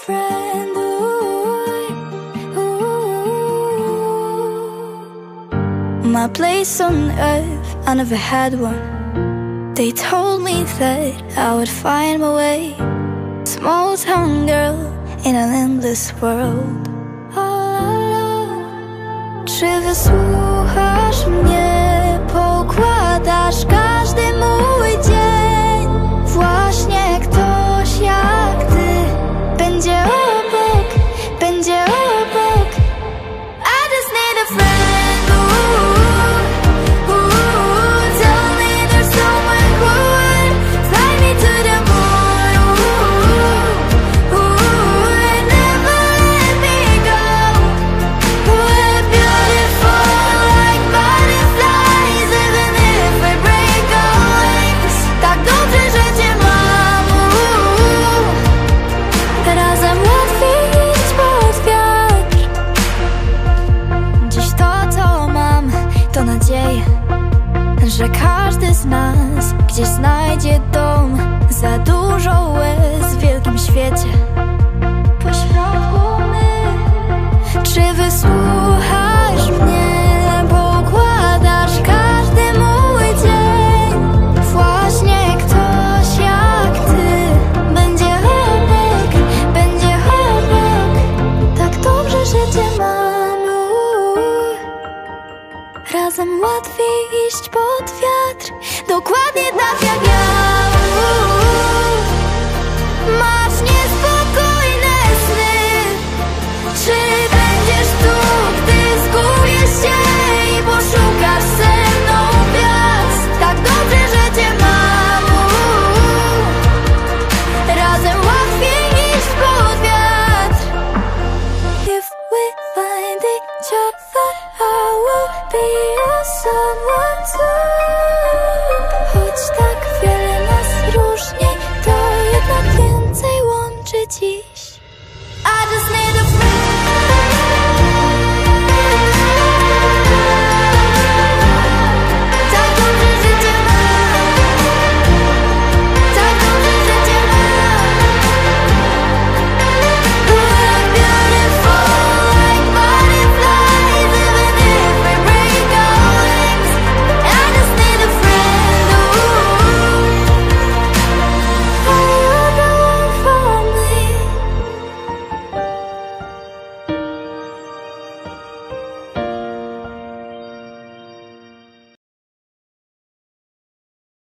friend. My place on earth, I never had one. They told me that I would find my way. Small town girl in an endless world. Czy wysłuchasz mnie, poukładasz każdy mój dzień? Właśnie ktoś jak ty będzie obok, będzie obok. I just need a friend. Tell me there's someone who would fly me to the moon. And never let me go. We're beautiful like butterflies, even if we break our wings. Tak dobrze, że cię mam. Razem łatwiej iść pod wiatr. Dziś to, co mam, to nadzieję, że każdy z nas gdzieś znajdzie dom. Za dużo łez w wielkim świecie, pośrodku my. Czy wysłuchasz mnie, poukładasz każdy mój dzień? Właśnie ktoś jak ty będzie obok, będzie obok. Tak dobrze, że cię mam. Razem łatwiej iść pod wiatr, dokładnie tak jak ja. Masz niespokojne sny. Czy będziesz tu, gdy zgubisz się i poszukasz ze mną gwiazd? Tak dobrze, że cię mam. Razem łatwiej iść pod wiatr. If we find each other.